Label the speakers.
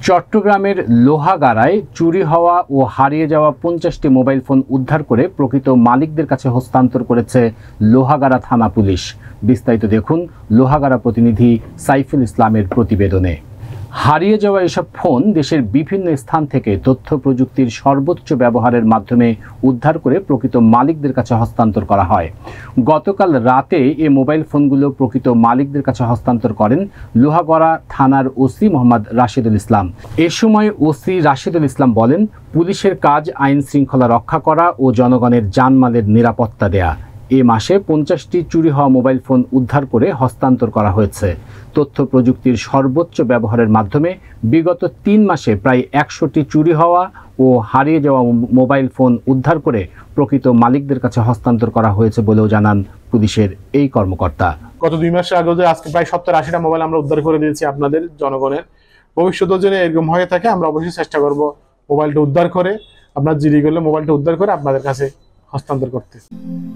Speaker 1: চট্টগ্রামের লোহাগাড়ায় চুরি হওয়া ও হারিয়ে যাওয়া 50টি মোবাইল ফোন উদ্ধার করে প্রকৃত মালিকদের কাছে হস্তান্তর করেছে লোহাগাড়া থানা পুলিশ। বিস্তারিত দেখুন লোহাগাড়া প্রতিনিধি সাইফুল ইসলামের প্রতিবেদনে। হারিয়ে যাওয়া এসব ফোন দেশের বিভিন্ন স্থান থেকে তথ্য প্রযুক্তির সর্বোচ্চ ব্যবহারের মাধ্যমে উদ্ধার করে প্রকৃত মালিকদের কাছে হস্তান্তর করা হয়। গতকাল রাতে এই মোবাইল ফোনগুলো প্রকৃত মালিকদের কাছে হস্তান্তর করেন লোহাগাড়া থানার ওসি মোহাম্মদ রাশেদুল ইসলাম। এ সময় ওসি রাশেদুল ইসলাম বলেন, পুলিশের কাজ আইন শৃঙ্খলা রক্ষা করা ও জনগণের জানমালের নিরাপত্তা দেয়া। এ মাসে 50টি চুরি হওয়া মোবাইল ফোন উদ্ধার করে হস্তান্তর করা হয়েছে। তথ্য প্রযুক্তির সর্বোচ্চ ব্যবহারের মাধ্যমে বিগত 3 মাসে প্রায় 100টি চুরি হওয়া ও হারিয়ে যাওয়া মোবাইল ফোন উদ্ধার করে প্রকৃত মালিকদের কাছে হস্তান্তর করা হয়েছে বলেও জানান পুলিশের এই কর্মকর্তা।
Speaker 2: গত 2 মাস আগে আজকে প্রায় 70-80টা মোবাইল আমরা উদ্ধার করে দিয়েছি আপনাদের জনগণের। ভবিষ্যতের জন্য এরকম হয়ে থাকে আমরা অবশ্যই চেষ্টা করব মোবাইলটা উদ্ধার করে, আপনার জিডি করলে মোবাইলটা উদ্ধার করে আপনাদের কাছে হস্তান্তর করতে।